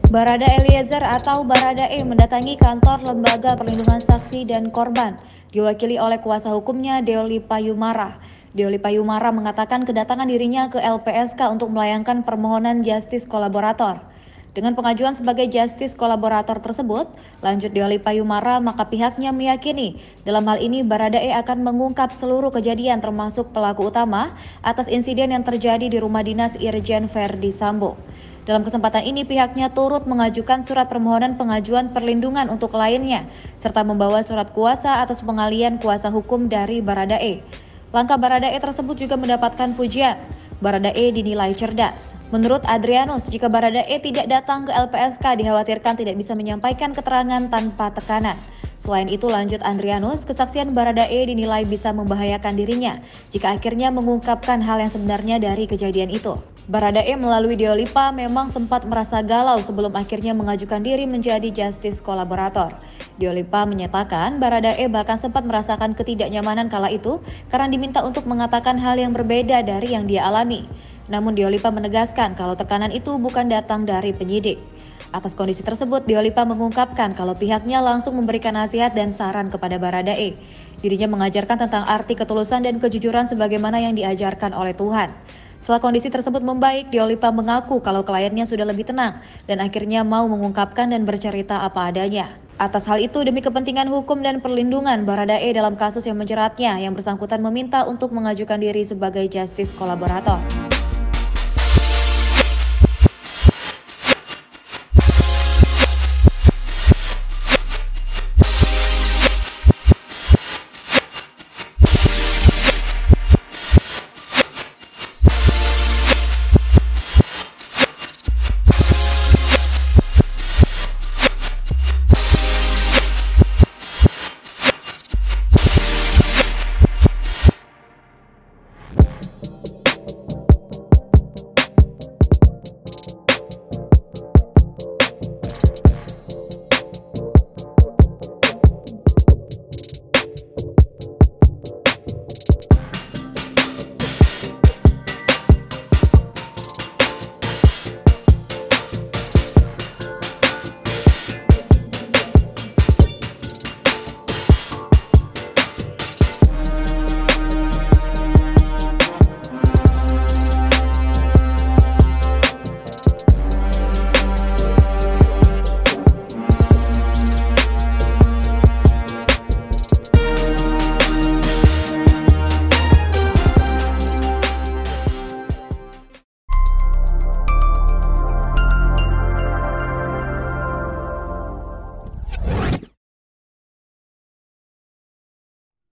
Barada Eliezer atau Baradae mendatangi kantor Lembaga Perlindungan Saksi dan Korban, diwakili oleh kuasa hukumnya Deoli Payumara. Deoli Payumara mengatakan kedatangan dirinya ke LPSK untuk melayangkan permohonan justice kolaborator. Dengan pengajuan sebagai justice kolaborator tersebut, lanjut Deoli Payumara, maka pihaknya meyakini dalam hal ini Baradae akan mengungkap seluruh kejadian termasuk pelaku utama atas insiden yang terjadi di rumah dinas Irjen Verdi Sambo. Dalam kesempatan ini pihaknya turut mengajukan surat permohonan pengajuan perlindungan untuk kliennya, serta membawa surat kuasa atas pengalian kuasa hukum dari Baradae. Langkah Baradae tersebut juga mendapatkan pujian. Baradae dinilai cerdas. Menurut Adrianus, jika Baradae tidak datang ke LPSK dikhawatirkan tidak bisa menyampaikan keterangan tanpa tekanan. Selain itu, lanjut Adrianus, kesaksian Baradae dinilai bisa membahayakan dirinya jika akhirnya mengungkapkan hal yang sebenarnya dari kejadian itu. Baradae melalui Deolipa memang sempat merasa galau sebelum akhirnya mengajukan diri menjadi justice kolaborator. Deolipa menyatakan Baradae bahkan sempat merasakan ketidaknyamanan kala itu karena diminta untuk mengatakan hal yang berbeda dari yang dia alami. Namun Deolipa menegaskan kalau tekanan itu bukan datang dari penyidik. Atas kondisi tersebut, Deolipa mengungkapkan kalau pihaknya langsung memberikan nasihat dan saran kepada Baradae. Dirinya mengajarkan tentang arti ketulusan dan kejujuran sebagaimana yang diajarkan oleh Tuhan. Setelah kondisi tersebut membaik, Deolipa mengaku kalau kliennya sudah lebih tenang dan akhirnya mau mengungkapkan dan bercerita apa adanya. Atas hal itu, demi kepentingan hukum dan perlindungan Baradae dalam kasus yang menjeratnya, yang bersangkutan meminta untuk mengajukan diri sebagai justice kolaborator.